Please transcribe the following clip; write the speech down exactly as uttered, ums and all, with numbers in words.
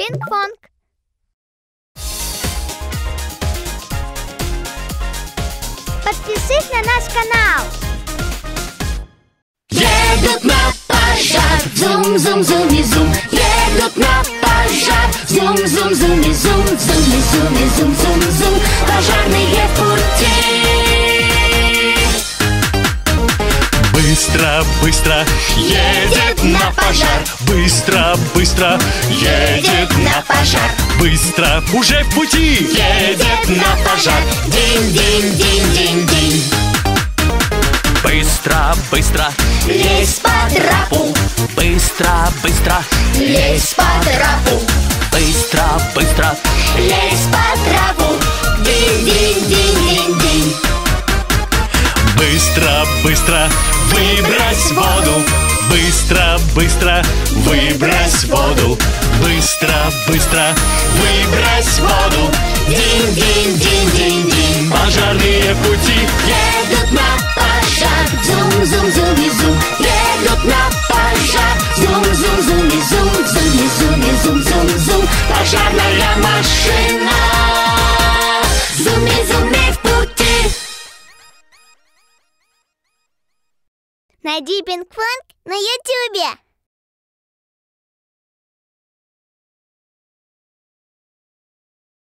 Пинг-понг. Подпишись на наш канал. Едут на пожар, зум-зум-зум-и-зум. Едут на пожар, зум-зум-зум-и-зум. Зум-и-зум-и-зум-зум-зум. Пожарные в пути. Быстро, быстро едет на пожар. Быстро, быстро едет на пожар. Быстро, уже в пути едет на пожар. Динь-динь-динь-динь-динь. Быстро, быстро Лезь по трапу, быстро, быстро лезь по трапу, быстро, быстро лезь по трапу. Динь-динь-динь-динь-динь. Быстро, быстро выбрось воду. Быстро, быстро выбрось воду. Быстро, быстро выбрось воду. Динь-динь-динь-динь-динь. Пожарные в пути Едут на пожар, зум-зум-зум-и-зум. Едут на пожар, зум-зум-зум-и-зум. Зум-и-зум-и-зум-зум-зум. Пожарная машина, зум-и-зум-и в пути. Найди Пинг-понг на ютубе.